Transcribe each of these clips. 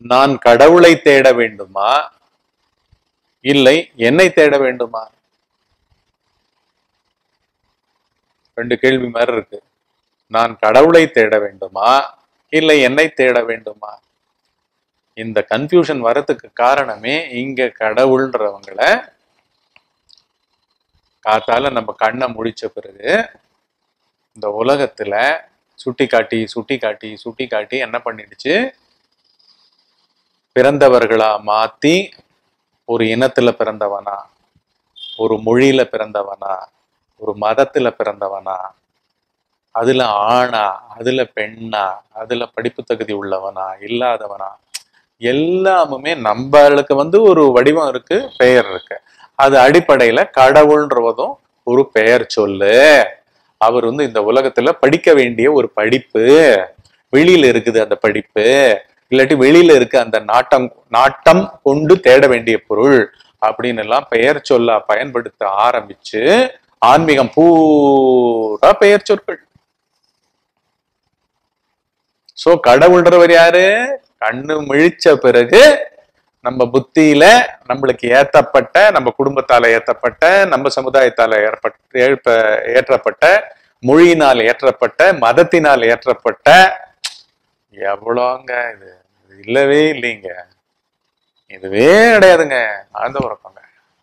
நான் கடவுளை தேட வேண்டுமா இல்லை என்னை தேட வேண்டுமா? ரெண்டு கேள்வி மாதிரி இருக்கு. நான் கடவுளை தேட வேண்டுமா இல்லை என்னை தேட வேண்டுமா? இந்த கன்ஃபியூஷன் வரதுக்கு காரணமே இங்க கடவுள்ன்றவங்கள காத்தால நம்ம கண்ணை முடிச்ச பிறகு இந்த உலகத்துல சுட்டி காட்டி சுட்டி காட்டி சுட்டி காட்டி என்ன பண்ணிடுச்சு, பிறந்தவர்களா மாத்தி ஒரு இனத்துல பிறந்தவனா, ஒரு மொழியில பிறந்தவனா, ஒரு மதத்துல பிறந்தவனா, அதுல ஆணா, அதுல பெண்ணா, அதுல படிப்பு தகுதி உள்ளவனா இல்லாதவனா, எல்லாமுமே நம்மளுக்கு ஒரு வடிவம் இருக்கு, பெயர் இருக்கு. அது அடிப்படையில கடவுள்ன்றதும் ஒரு பெயர் சொல்லு. அவர் இந்த உலகத்துல படிக்க வேண்டிய ஒரு படிப்பு, வெளியில இருக்குது அந்த படிப்பு, இல்லாட்டி வெளியில இருக்க அந்த நாட்டம் கொண்டு தேட வேண்டிய பொருள் அப்படின்னு எல்லாம் பெயர் சொல்ல பயன்படுத்த ஆரம்பிச்சு ஆன்மீகம் பூரா பெயர் சொற்கள். சோ கடவுள்ன்றவர் யாரு? கண்ணு மிழிச்ச பிறகு நம்ம புத்தியில நம்மளுக்கு ஏத்தப்பட்ட, நம்ம குடும்பத்தால ஏத்தப்பட்ட, நம்ம சமுதாயத்தால ஏற்றப்பட்ட, மொழியினால் ஏற்றப்பட்ட, மதத்தினால் ஏற்றப்பட்ட, எவ்வளோங்க இது இல்லவே இல்லைங்க, இதுவே கிடையாதுங்க. ஆழ்ந்த உறக்கங்க.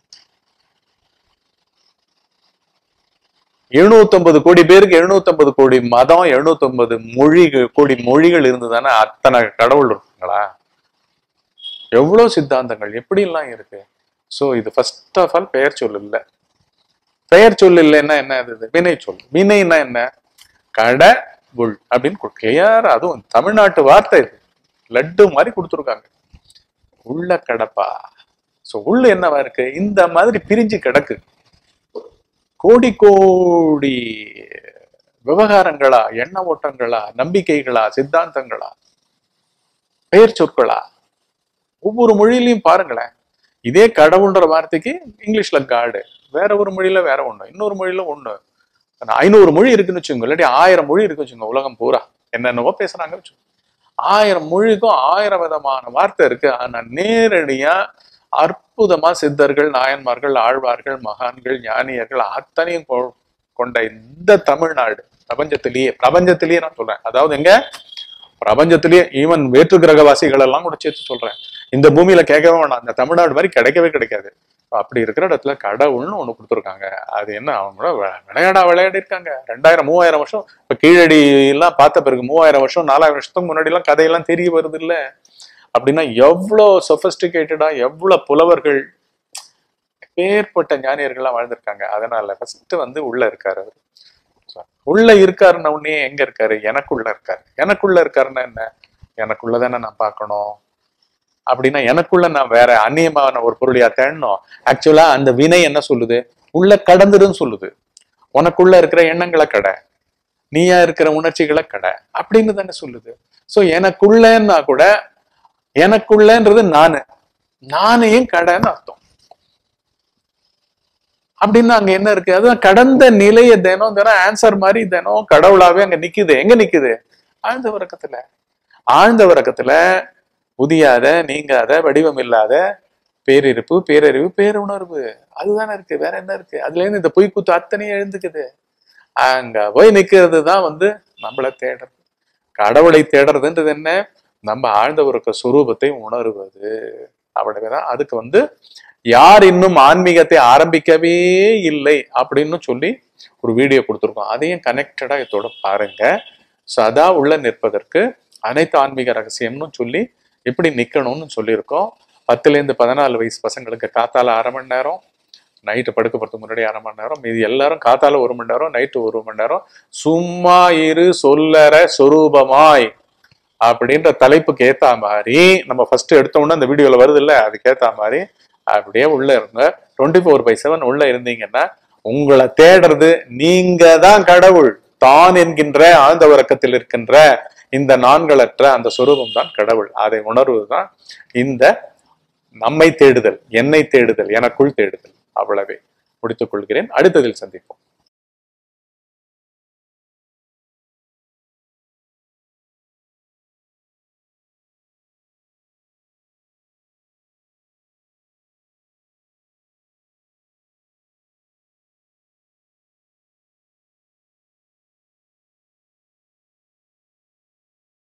750 கோடி பேருக்கு 750 கோடி மதம், 750 கோடி மொழிகள் இருந்துதானே அத்தனை கடவுள் இருக்குங்களா? எவ்வளவு சித்தாந்தங்கள் எப்படி எல்லாம் இருக்கு. சோ இது ஃபர்ஸ்ட் ஆஃப் ஆல் பெயர் சொல் இல்ல. பெயர் சொல் இல்லைன்னா என்ன? இது வினை சொல். வினைன்னா என்ன? கடவுள் அப்படின்னு கிளியர். அதுவும் தமிழ்நாட்டு வார்த்தை, இது லட்டு மாதிரி கொடுத்துருக்காங்க. உள்ள கடப்பா. சோ உள்ள என்னவா இருக்கு? இந்த மாதிரி பிரிஞ்சு கிடக்கு. கோடி கோடி விவகாரங்களா, எண்ண ஓட்டங்களா, நம்பிக்கைகளா, சித்தாந்தங்களா, பெயர் சொற்களா, ஒவ்வொரு மொழியிலையும் பாருங்களேன். இதே கடவுள்ன்ற வார்த்தைக்கு இங்கிலீஷ்ல காடு, வேற ஒரு மொழியில வேற ஒண்ணு, இன்னொரு மொழியில ஒண்ணு. 500 மொழி இருக்குன்னு வச்சுக்கோங்க, இல்லாட்டி 1000 மொழி இருக்குன்னு வச்சுக்கோங்க. உலகம் பூரா என்னென்னவோ பேசுறாங்கன்னு வச்சுக்கோங்க. 1000 மொழிக்கும் 1000 விதமான வார்த்தை இருக்கு. ஆனா நேரடியா அற்புதமா சித்தர்கள், நாயன்மார்கள், ஆழ்வார்கள், மகான்கள், ஞானியர்கள் அத்தனையும் கொண்ட இந்த தமிழ்நாடு பிரபஞ்சத்திலேயே நான் சொல்றேன். அதாவது எங்க பிரபஞ்சத்திலேயே ஈவன் வேற்று கிரகவாசிகள் எல்லாம் கூட சேர்த்து சொல்றேன். இந்த பூமியில கேட்கவே வேணாம், இந்த தமிழ்நாடு மாதிரி கிடைக்கவே கிடைக்காது. அப்படி இருக்கிற இடத்துல கடவுள்னு ஒண்ணு கொடுத்துருக்காங்க. அது என்ன, அவங்க விளையாடி இருக்காங்க. 2000-3000 வருஷம். இப்ப கீழடி எல்லாம் பார்த்த பிறகு 3000 வருஷம் 4000 வருஷத்துக்கு முன்னாடி எல்லாம் கதையெல்லாம் தெரிய வருது இல்ல? அப்படின்னா எவ்வளவு சொபிஸ்டிகேட்டடா, எவ்வளவு புலவர்கள், பேர்பட்ட ஞானியர்கள்லாம் வாழ்ந்திருக்காங்க. அதனால ஃபர்ஸ்ட் உள்ள இருக்காரு. அவர் உள்ள இருக்காருன்னா உடனே எங்க இருக்காரு? எனக்குள்ள இருக்காரு. எனக்குள்ள இருக்காருன்னா என்ன? எனக்குள்ளதானே நான் பார்க்கணும். அப்படின்னா எனக்குள்ள நான் வேற அந்நியமான ஒரு பொருளையா தேடணும்? ஆக்சுவலா அந்த வினை என்ன சொல்லுது? உள்ள கடந்துருன்னு சொல்லுது. உனக்குள்ள இருக்கிற எண்ணங்களை கடை, நீயா இருக்கிற உணர்ச்சிகளை கடை அப்படின்னு தானே சொல்லுது. சோ எனக்குள்ளன்னா கூட, எனக்குள்ளன்றது நானையும் கடைன்னு அர்த்தம். அப்படின்னா அங்க என்ன இருக்கு? அதுதான் கடந்த நிலைய தினம் ஆன்சர் மாதிரி தினம் கடவுளாவே அங்க நிக்குது. எங்க நிக்குது? ஆழ்ந்த உறக்கத்துல. ஆழ்ந்த உறக்கத்துல புதியாத, நீங்காத, வடிவம் இல்லாத பேரிருப்பு, பேரறிவு, பேருணர்வு அதுதானே இருக்கு. வேற என்ன இருக்கு? அதுல இருந்து இந்த பொய்க்கூத்து அத்தனையும் எழுந்துக்குது. அங்க போய் நிக்கிறது தான் நம்மளை தேடுறது. கடவுளை தேடுறதுன்றது என்ன? நம்ம ஆழ்ந்த உறக்க சுரூபத்தை உணர்வது. அவ்வளவுதான். அதுக்கு யார் இன்னும் ஆன்மீகத்தை ஆரம்பிக்கவே இல்லை அப்படின்னு சொல்லி ஒரு வீடியோ கொடுத்துருக்கோம். அதையும் கனெக்டடா இதோட பாருங்க. சதா உள்ள நிற்பதற்கு அனைத்து ஆன்மீக ரகசியம்னு சொல்லி எப்படி நிக்கணும்னு சொல்லியிருக்கோம். 10லேருந்து 14 வயசு பசங்களுக்கு காத்தால 1/2 மணி நேரம், நைட்டு படுக்க போறதுக்கு முன்னாடி 1/2 மணி நேரம், மீதி எல்லாரும் காத்தால 1 மணி நேரம், நைட்டு 1 மணி நேரம். சும்மா இரு சொல்லற சொரூபமாய் அப்படின்ற தலைப்புக்கு ஏத்தா மாதிரி நம்ம ஃபர்ஸ்ட் எடுத்தோம்னா அந்த வீடியோல வருது இல்ல, அதுக்கு ஏத்தா மாதிரி அப்படியே உள்ள இருங்க. 24/7 உள்ள இருந்தீங்கன்னா உங்களை தேடுறது நீங்க தான் கடவுள். தான் என்கின்ற ஆழ்ந்த உறக்கத்தில் இருக்கின்ற இந்த நான்களற்ற அந்த சொரூபம் தான் கடவுள். அதை உணர்வுதான் இந்த நம்மை தேடுதல், என்னை தேடுதல், எனக்குள் தேடுதல். அவ்வளவே முடித்துக் கொள்கிறேன். அடுத்ததில் சந்திப்போம்.